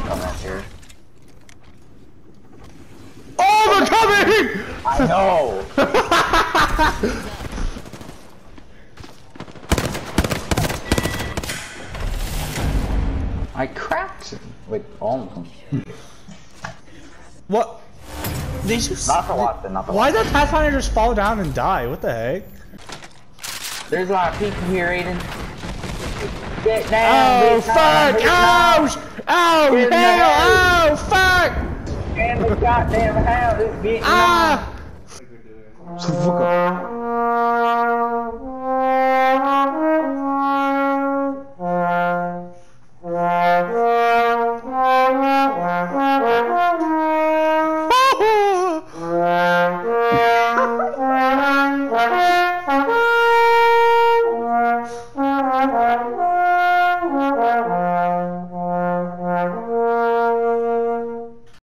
coming up here. Oh, they're coming! I know! I cracked him. Wait, all of them. What? They just... Not for Watson, not for Why Watson. did Pathfinder just fall down and die? What the heck? There's a lot of people here, Aiden. Get down, Oh, fuck! Ouch! Oh, Get in the hell! house. Oh, fuck! And the goddamn house is getting Ah! on.